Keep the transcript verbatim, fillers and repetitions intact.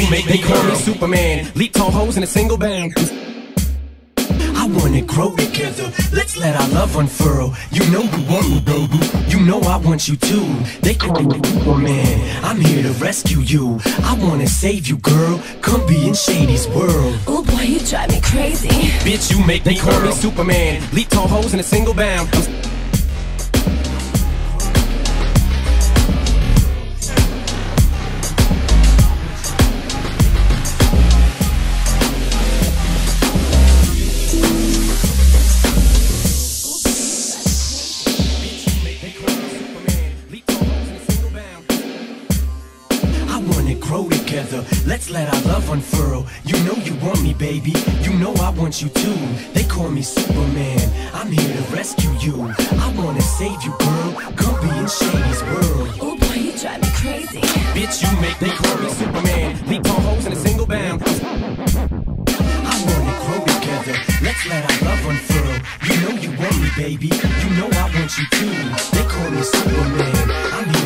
you make me call me Superman. Leap tall hoes in a single bound. I wanna grow together, let's let our love unfurl. You know you want me, baby, you know I want you too. They call me Superman, I'm here to rescue you. I wanna save you, girl, come be in Shady's world. Oh boy, you drive me crazy. Bitch, you make me they call me Superman. Leap tall hoes in a single bound. Grow together, let's let our love unfurl. You know you want me, baby, you know I want you too. They call me Superman, I'm here to rescue you. I wanna save you, girl, come be in Shady's world. Oh boy, you drive me crazy. Bitch, you make they call me Superman. Leap tall hoes in a single bound. I wanna grow together, let's let our love unfurl. You know you want me, baby, you know I want you too. They call me Superman, I'm here